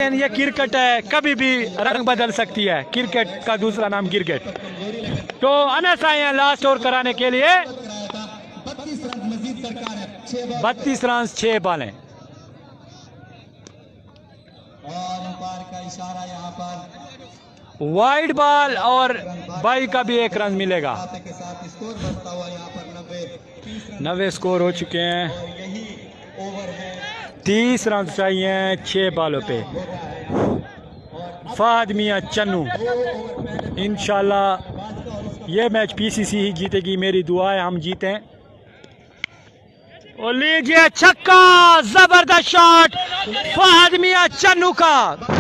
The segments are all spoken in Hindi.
लेकिन ये क्रिकेट है, कभी भी रंग बदल सकती है। क्रिकेट का दूसरा नाम क्रिकेट। तो अनस आए हैं लास्ट ओवर कराने के लिए। 32 रन 6 बॉलें। वाइड बॉल और बाई का भी 1 रन मिलेगा। 90 स्कोर हो चुके हैं। 30 रन चाहिए 6 बॉलों पे। फहद मियां चन्नू, इंशाल्लाह ये मैच पीसीसी ही जीतेगी। मेरी दुआ है हम जीतें। और लीजिए छक्का, जबरदस्त शॉट फहद मियां चन्नू का।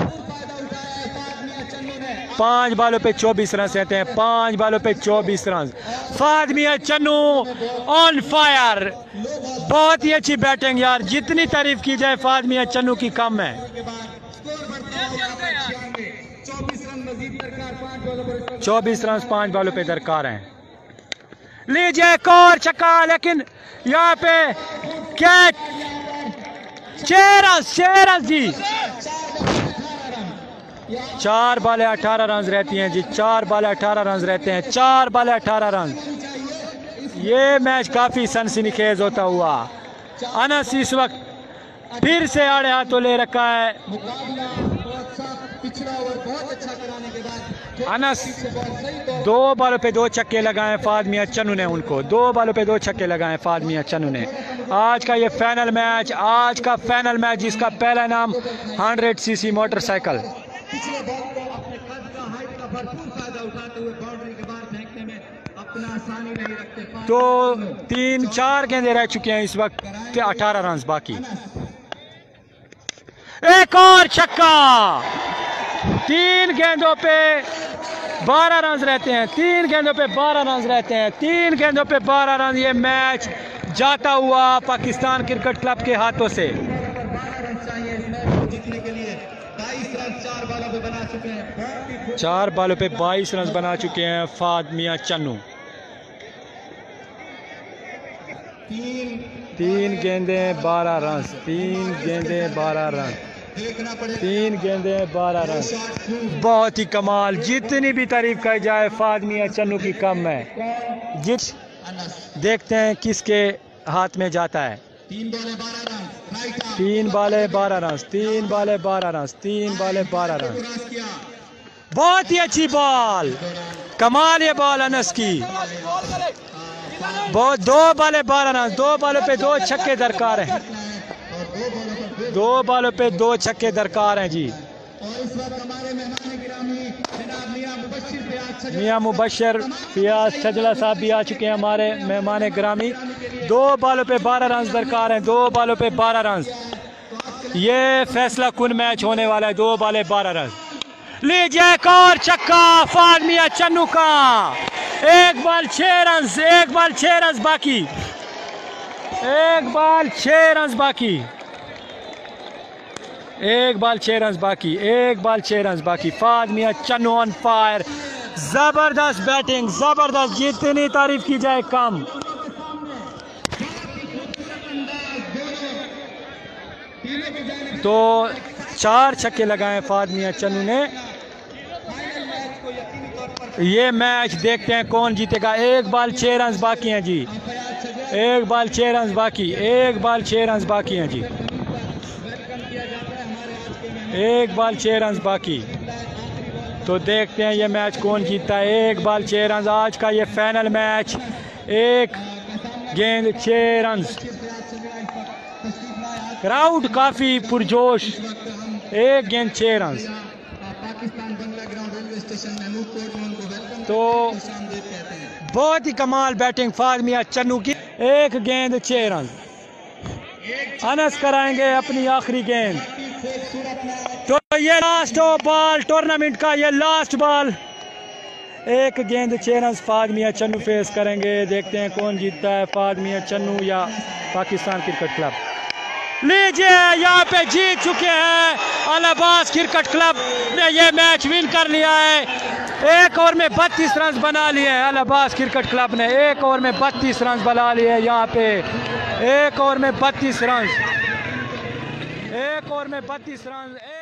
5 बॉलों पे 24 रन रहते हैं। 5 बॉलों पे 24 run. Fahad Mian Channu on fire. बहुत ही अच्छी बैटिंग यार, जितनी तारीफ की जाए फहद मियां चन्नू की कम है। 24 रन 5 बॉलों पे दरकार हैं। लीजिए एक और छक्का, लेकिन यहाँ पे कैच। 6 रन जी। 4 बॉलें 18 रन रहती हैं जी। 4 बॉलें 18 रन रहते हैं। 4 बॉलें 18 रन। ये मैच काफी सनसनीखेज होता हुआ। अनस इस वक्त फिर से आड़े हाथों ले रखा है। अनस 2 बॉलों पे 2 छक्के लगाए फहद मियां चन्नू ने उनको। 2 बॉलों पे 2 छक्के लगाए फहद मियां चन्नू ने। आज का ये फाइनल मैच, आज का फाइनल मैच जिसका पहला नाम 100 सीसी मोटरसाइकिल। तो 3-4 गेंदें रह चुके हैं इस वक्त। 18 रन बाकी। एक और छक्का। 3 गेंदों पे 12 रन रहते हैं। 3 गेंदों पे 12 रन रहते हैं। 3 गेंदों पे 12 रन। ये मैच जाता हुआ पाकिस्तान क्रिकेट क्लब के हाथों से। 4 बॉलों पे 22 रन बना चुके हैं फहद मियां चन्नू। 3 गेंदें 12 रन। 3 गेंदें 12 रन। 3 गेंदें 12 रन। बहुत ही कमाल। जितनी भी तारीफ की जाए फहद मियां चन्नू की कम है। देखते हैं किसके हाथ में जाता है। 3 बॉलें 12 रन। 3 बॉलें 12 रन। 3 बॉलें 12 रन। बहुत ही अच्छी बॉल, कमाल ये बॉल अनस की। बहुत 2 बॉलें 12 रन। 2 बॉलों पे 2 छक्के दरकार हैं। 2 बॉलों पे 2 छक्के दरकार हैं जी। मियां मुबशर फियाज सजला साहब भी आ चुके हैं हमारे मेहमान ग्रामी। 2 बॉलों पे 12 रन दरकार हैं। 2 बॉलों पे 12 रन। ये फैसला कुन मैच होने वाला है। 2 बॉलें 12 रन। लीजिए एक और छक्का फहद मियां चन्नू का। 1 बॉल 6 रन। 1 बॉल 6 रन बाकी। 1 बॉल 6 रन बाकी। 1 बॉल 6 रन बाकी। 1 बॉल 6 रन बाकी। Fahad Mian Channu on fire. जबरदस्त बैटिंग, जबरदस्त। जितनी तारीफ की जाए कम। तो 4 छक्के लगाए फहद मियां चन्नू ने। ये मैच देखते हैं कौन जीतेगा। 1 बॉल 6 रन बाकी हैं जी। 1 बॉल 6 रन बाकी। 1 बॉल 6 रन बाकी हैं जी। 1 बॉल 6 रन बाकी। तो देखते हैं ये मैच कौन जीतता है। 1 बॉल 6 रन। आज का ये फाइनल मैच। 1 गेंद 6 रन। क्राउड काफी पुरजोश। 1 गेंद 6 रन। तो बहुत ही कमाल बैटिंग फहद मियां चन्नू की। 1 गेंद 6 रन। अनस कराएंगे अपनी आखिरी गेंद। तो ये लास्ट बॉल टूर्नामेंट का, ये लास्ट बॉल। 1 गेंद 6 रन फहद मियां चन्नू फेस करेंगे। देखते हैं कौन जीतता है, फहद मियां चन्नू या पाकिस्तान क्रिकेट क्लब। लीजिए यहाँ पे जीत चुके हैं अल अब्बास क्रिकेट क्लब ने ये मैच विन कर लिया है। 1 ओवर में 32 रन बना लिए हैं अल अब्बास क्रिकेट क्लब ने। 1 ओवर में 32 रन बना लिए यहाँ पे। 1 ओवर में 32 रन। 1 ओवर में 32 रन।